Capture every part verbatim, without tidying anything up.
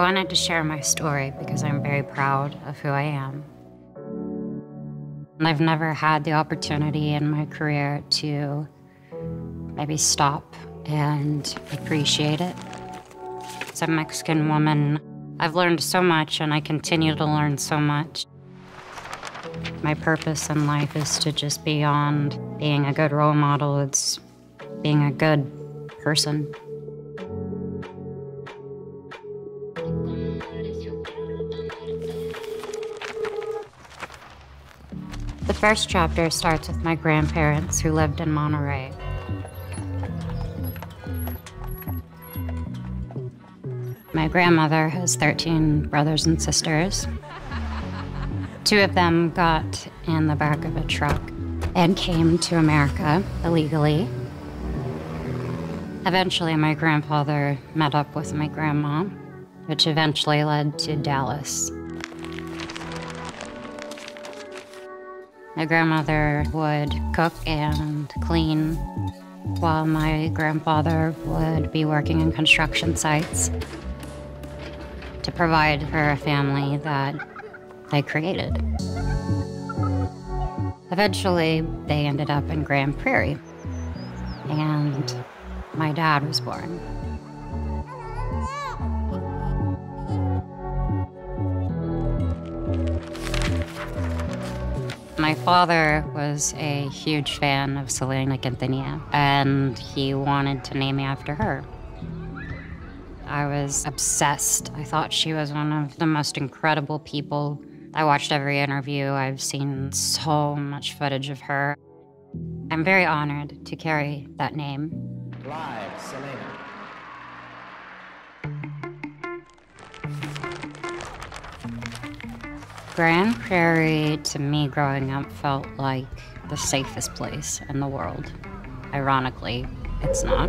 wanted to share my story because I'm very proud of who I am. I've never had the opportunity in my career to maybe stop and appreciate it. As a Mexican woman, I've learned so much and I continue to learn so much. My purpose in life is to just beyond being a good role model, it's being a good person. The first chapter starts with my grandparents who lived in Monterey. My grandmother has thirteen brothers and sisters. Two of them got in the back of a truck and came to America illegally. Eventually, my grandfather met up with my grandma, which eventually led to Dallas. My grandmother would cook and clean while my grandfather would be working in construction sites to provide for a family that they created. Eventually, they ended up in Grand Prairie, and my dad was born. My father was a huge fan of Selena Quintanilla, and he wanted to name me after her. I was obsessed. I thought she was one of the most incredible people. I watched every interview. I've seen so much footage of her. I'm very honored to carry that name. Live, Selena. Grand Prairie, to me growing up, felt like the safest place in the world. Ironically, it's not.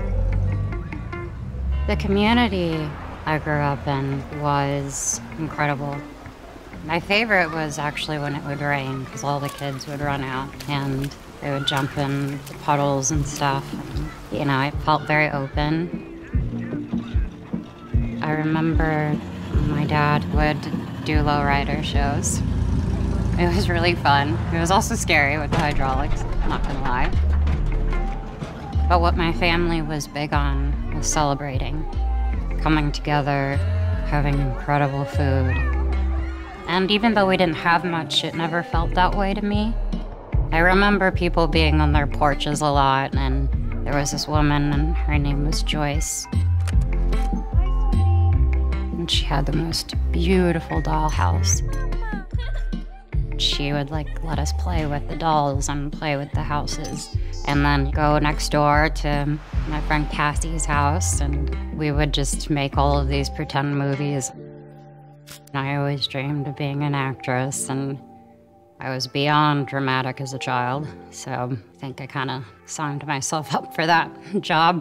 The community I grew up in was incredible. My favorite was actually when it would rain, because all the kids would run out and they would jump in the puddles and stuff. And, you know, it felt very open. I remember my dad would do lowrider shows. It was really fun. It was also scary with the hydraulics, not gonna lie. But what my family was big on was celebrating, coming together, having incredible food. And even though we didn't have much, it never felt that way to me. I remember people being on their porches a lot, and there was this woman, and her name was Joyce. And she had the most beautiful dollhouse. She would like let us play with the dolls and play with the houses, and then go next door to my friend Cassie's house, and we would just make all of these pretend movies. I always dreamed of being an actress, and I was beyond dramatic as a child, so I think I kind of signed myself up for that job.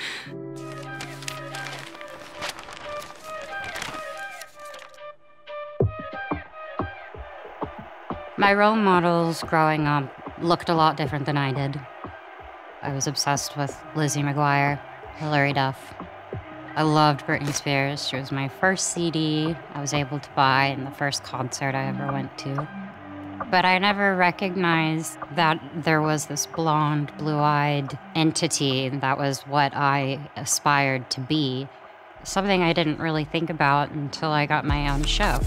My role models growing up looked a lot different than I did. I was obsessed with Lizzie McGuire, Hilary Duff. I loved Britney Spears. She was my first C D I was able to buy and the first concert I ever went to. But I never recognized that there was this blonde, blue-eyed entity that was what I aspired to be. Something I didn't really think about until I got my own show.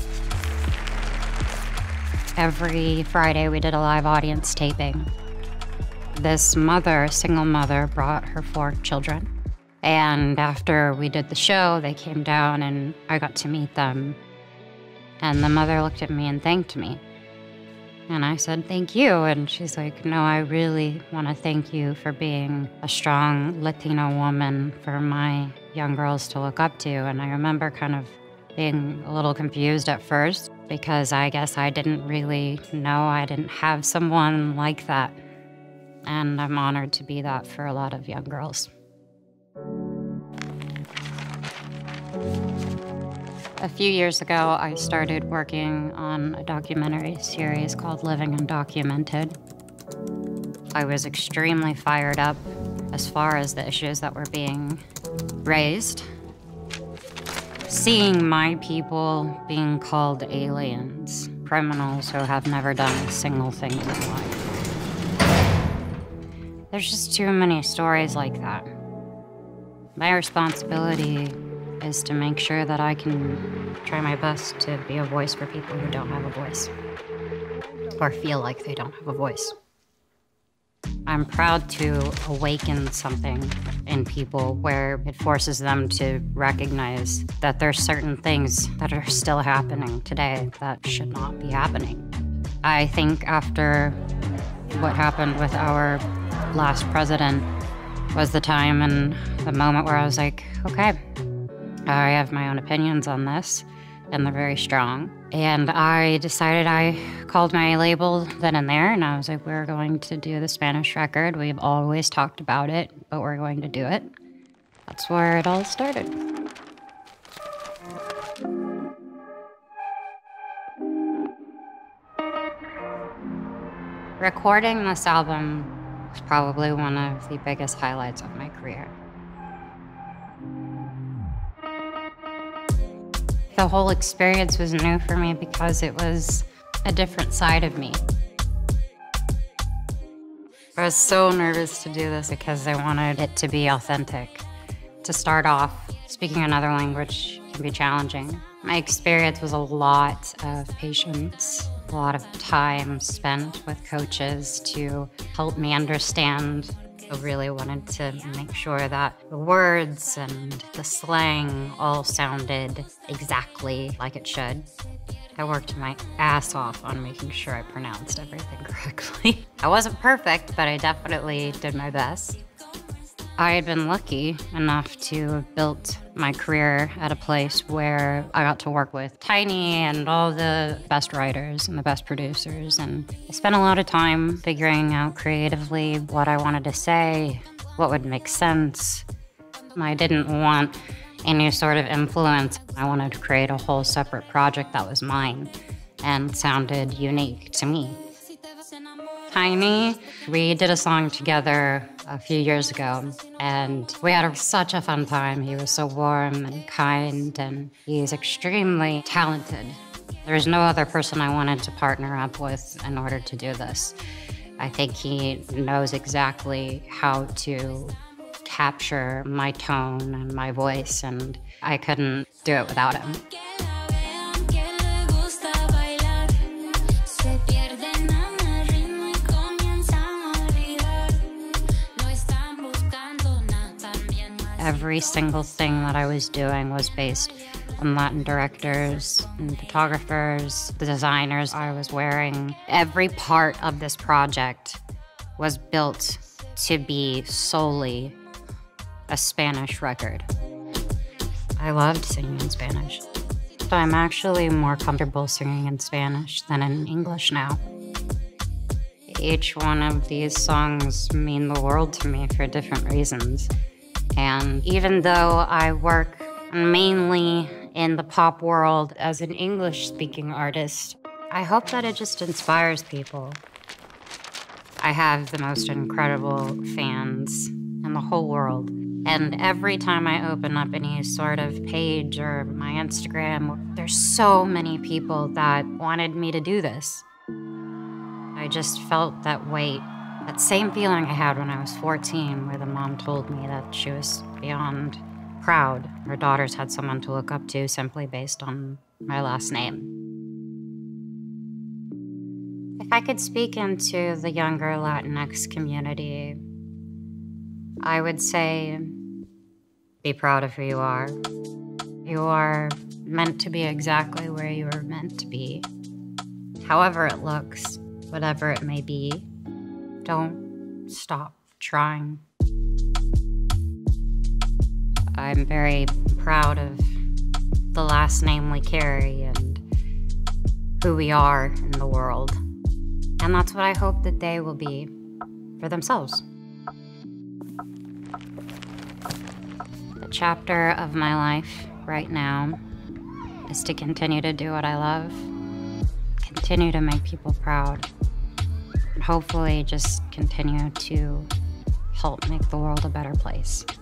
Every Friday, we did a live audience taping. This mother, single mother, brought her four children. And after we did the show, they came down and I got to meet them. And the mother looked at me and thanked me. And I said, thank you. And she's like, no, I really want to thank you for being a strong Latino woman for my young girls to look up to. And I remember kind of being a little confused at first because I guess I didn't really know I didn't have someone like that. And I'm honored to be that for a lot of young girls. A few years ago, I started working on a documentary series called Living Undocumented. I was extremely fired up as far as the issues that were being raised. Seeing my people being called aliens, criminals who have never done a single thing in their life. There's just too many stories like that. My responsibility is to make sure that I can try my best to be a voice for people who don't have a voice, or feel like they don't have a voice. I'm proud to awaken something in people where it forces them to recognize that there's certain things that are still happening today that should not be happening. I think after what happened with our last president was the time and the moment where I was like, okay, I have my own opinions on this, and they're very strong. And I decided, I called my label then and there, and I was like, we're going to do the Spanish record. We've always talked about it, but we're going to do it. That's where it all started. Recording this album was probably one of the biggest highlights of my career. The whole experience was new for me because it was a different side of me. I was so nervous to do this because I wanted it to be authentic. To start off, speaking another language can be challenging. My experience was a lot of patience, a lot of time spent with coaches to help me understand. I really wanted to make sure that the words and the slang all sounded exactly like it should. I worked my ass off on making sure I pronounced everything correctly. I wasn't perfect, but I definitely did my best. I had been lucky enough to have built my career at a place where I got to work with Tiny and all the best writers and the best producers. And I spent a lot of time figuring out creatively what I wanted to say, what would make sense. I didn't want any sort of influence. I wanted to create a whole separate project that was mine and sounded unique to me. Tiny, we did a song together a few years ago, and we had a, such a fun time. He was so warm and kind, and he's extremely talented. There's no other person I wanted to partner up with in order to do this. I think he knows exactly how to capture my tone and my voice, and I couldn't do it without him. Every single thing that I was doing was based on Latin directors and photographers, the designers I was wearing. Every part of this project was built to be solely a Spanish record. I loved singing in Spanish. I'm actually more comfortable singing in Spanish than in English now. Each one of these songs mean the world to me for different reasons. And even though I work mainly in the pop world as an English-speaking artist, I hope that it just inspires people. I have the most incredible fans in the whole world. And every time I open up any sort of page or my Instagram, there's so many people that wanted me to do this. I just felt that weight. That same feeling I had when I was fourteen, where the mom told me that she was beyond proud. Her daughters had someone to look up to simply based on my last name. If I could speak into the younger Latinx community, I would say, be proud of who you are. You are meant to be exactly where you are meant to be. However it looks, whatever it may be, don't stop trying. I'm very proud of the last name we carry and who we are in the world. And that's what I hope that they will be for themselves. The chapter of my life right now is to continue to do what I love, continue to make people proud, and hopefully just continue to help make the world a better place.